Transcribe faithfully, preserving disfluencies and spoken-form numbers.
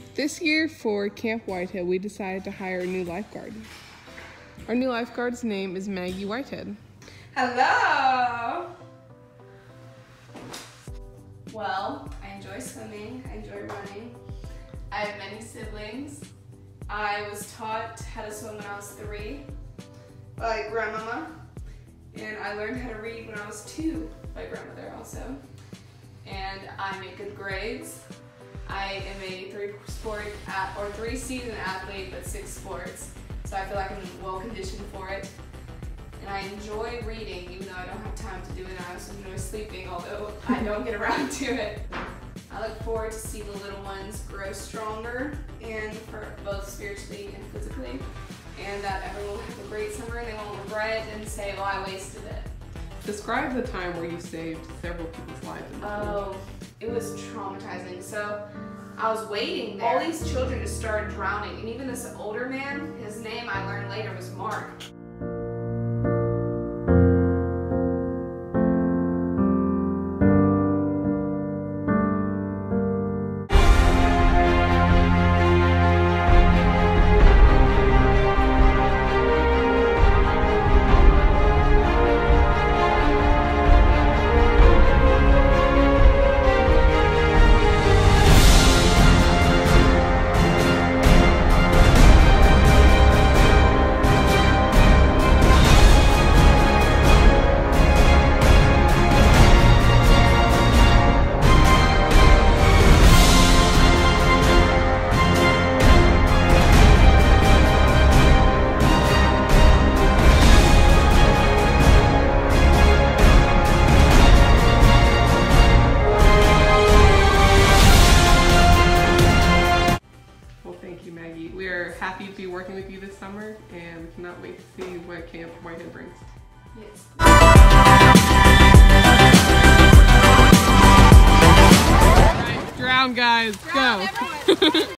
This year for Camp Whitehead, we decided to hire a new lifeguard. Our new lifeguard's name is Maggie Whitehead. Hello! Well, I enjoy swimming, I enjoy running. I have many siblings. I was taught how to swim when I was three by grandmama, and I learned how to read when I was two by grandmother also. And I make good grades. I am a three sport at, or three season athlete, but six sports. So I feel like I'm well conditioned for it. And I enjoy reading, even though I don't have time to do it. I also enjoy sleeping, although I don't get around to it. I look forward to see the little ones grow stronger, and for both spiritually and physically, and that everyone will have a great summer and they won't regret it and say, "Oh, I wasted it." Describe the time where you saved several people's lives in the pool. Oh, it was traumatizing. So I was waiting there. All these children just started drowning, and even this older man, his name I learned later was Mark. Thank you, Maggie. We are happy to be working with you this summer, and we cannot wait to see what Camp Whitehead brings. Yes. All right, drown, guys, Drown, go.